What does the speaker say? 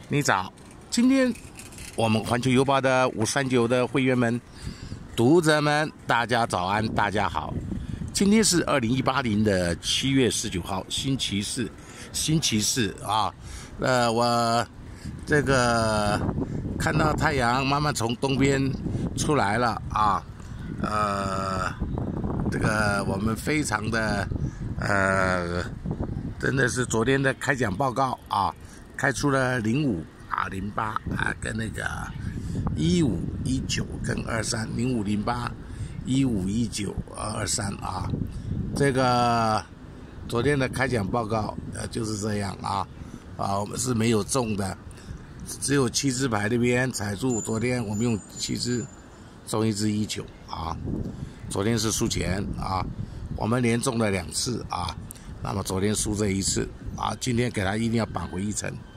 你早，今天我们环球邮报的539的会员们、读者们，大家早安，大家好。今天是2018年的7月19号，星期四啊。我这个看到太阳慢慢从东边出来了啊。这个我们非常的真的是昨天的开奖报告啊，开出了05啊、08啊，跟那个15、19跟23， 05、08、15、19、23啊。这个昨天的开奖报告就是这样啊。我们是没有中的，只有7支牌那边踩住。昨天我们用7支中1支19啊，昨天是输钱啊。我们连中了2次啊，那么昨天输这1次啊，今天给他一定要扳回一城。